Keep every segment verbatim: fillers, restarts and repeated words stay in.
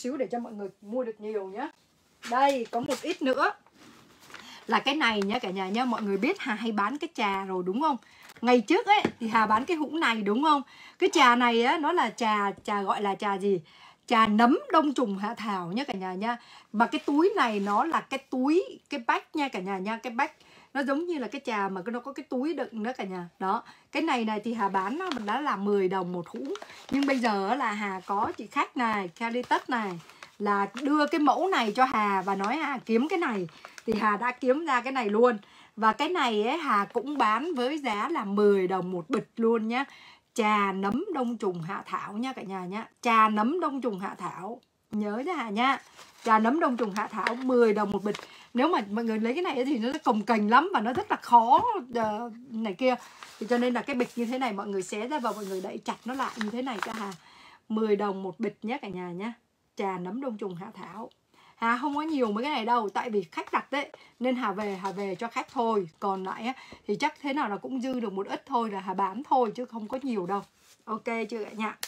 xíu để cho mọi người mua được nhiều nhá. Đây có một ít nữa là cái này nhá cả nhà nhá. Mọi người biết Hà hay bán cái trà rồi đúng không? Ngày trước ấy thì Hà bán cái hũ này đúng không? Cái trà này á nó là trà trà gọi là trà gì? Trà nấm đông trùng hạ thảo nhá cả nhà nha. Mà cái túi này nó là cái túi, cái bách nha cả nhà nha. Cái bách nó giống như là cái trà mà nó có cái túi đựng đó cả nhà. Đó, cái này này thì Hà bán nó đã là mười đồng một hũ. Nhưng bây giờ là Hà có chị khách này, Caritas này, là đưa cái mẫu này cho Hà và nói Hà kiếm cái này. Thì Hà đã kiếm ra cái này luôn. Và cái này ấy Hà cũng bán với giá là mười đồng một bịch luôn nhá. Trà nấm đông trùng hạ thảo nha cả nhà nhá. Trà nấm đông trùng hạ thảo, nhớ cho Hà nha. Trà nấm đông trùng hạ thảo mười đồng một bịch. Nếu mà mọi người lấy cái này thì nó cồng kềnh lắm và nó rất là khó uh, này kia. Thì cho nên là cái bịch như thế này mọi người xé ra và mọi người đậy chặt nó lại như thế này cho Hà. mười đồng một bịch nhé cả nhà nhá. Trà nấm đông trùng hạ thảo. Hà không có nhiều mấy cái này đâu, tại vì khách đặt đấy nên Hà về Hà về cho khách thôi. Còn lại á, thì chắc thế nào là cũng dư được một ít thôi là Hà bán thôi chứ không có nhiều đâu. Ok chưa cả nhà?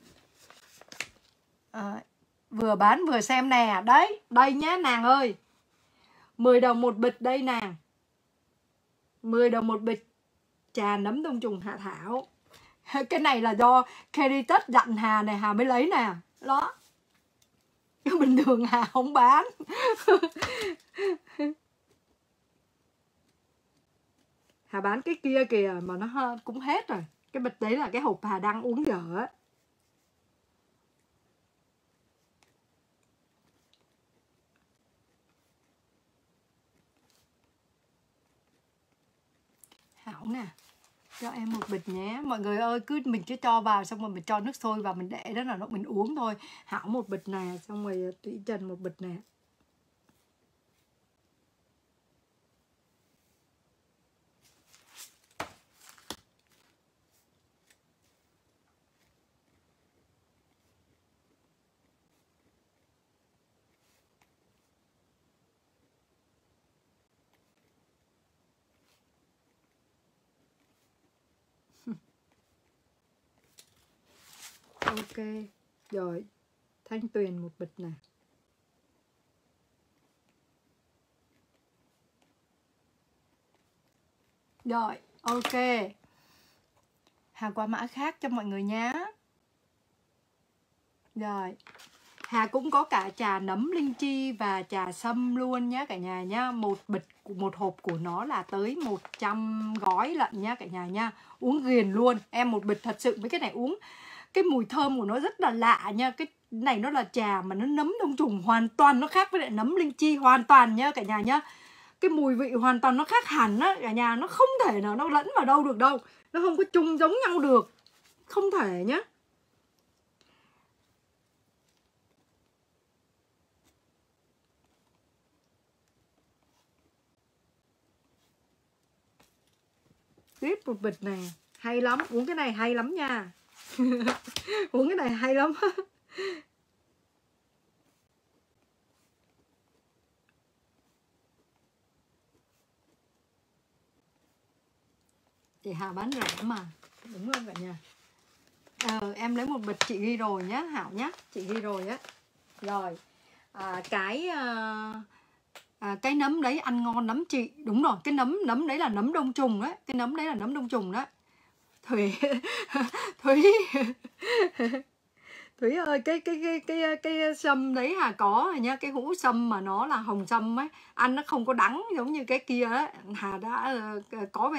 À, vừa bán vừa xem nè. Đấy, đây nhá nàng ơi. mười đồng một bịch đây nàng. mười đồng một bịch trà nấm đông trùng hạ thảo. Cái này là do Caritas dặn Hà này Hà mới lấy nè. Đó. Bình thường Hà không bán. Hà bán cái kia kìa mà nó cũng hết rồi. Cái bịch đấy là cái hộp Hà đang uống giờ á. Hảo nè, cho em một bịch nhé. Mọi người ơi, cứ mình cứ cho vào xong rồi mình cho nước sôi vào mình để đó là nó mình uống thôi. Hảo một bịch nè, xong rồi Thủy Trần một bịch nè. Ok, rồi Thanh Tuyền một bịch nè. Rồi, ok. Hà qua mã khác cho mọi người nhé. Rồi, Hà cũng có cả trà nấm linh chi và trà sâm luôn nhé cả nhà nhá. Một bịch, một hộp của nó là tới một trăm gói lận nhá cả nhà nha. Uống ghiền luôn. Em một bịch thật sự mấy cái này uống cái mùi thơm của nó rất là lạ nha. Cái này nó là trà mà nó nấm đông trùng, hoàn toàn nó khác với lại nấm linh chi hoàn toàn nhá cả nhà nhá. Cái mùi vị hoàn toàn nó khác hẳn á cả nhà, nó không thể nào nó lẫn vào đâu được đâu. Nó không có chung giống nhau được. Không thể nhá. Tiếp một bịch này, hay lắm, uống cái này hay lắm nha. Uống cái này hay lắm. Chị Hà bán rẻ mà, đúng không cả nhà? Ờ, em lấy một bịch chị ghi rồi nhá, Hảo nhá, chị ghi rồi á. Rồi, à, cái à, à, cái nấm đấy ăn ngon lắm chị. Đúng rồi, cái nấm nấm đấy là nấm đông trùng đấy, cái nấm đấy là nấm đông trùng đó. Thủy Thủy Thủy ơi, cái cái cái cái cái sâm đấy Hà có nha, cái hũ sâm mà nó là hồng sâm ấy, ăn nó không có đắng giống như cái kia ấy, Hà đã uh, có về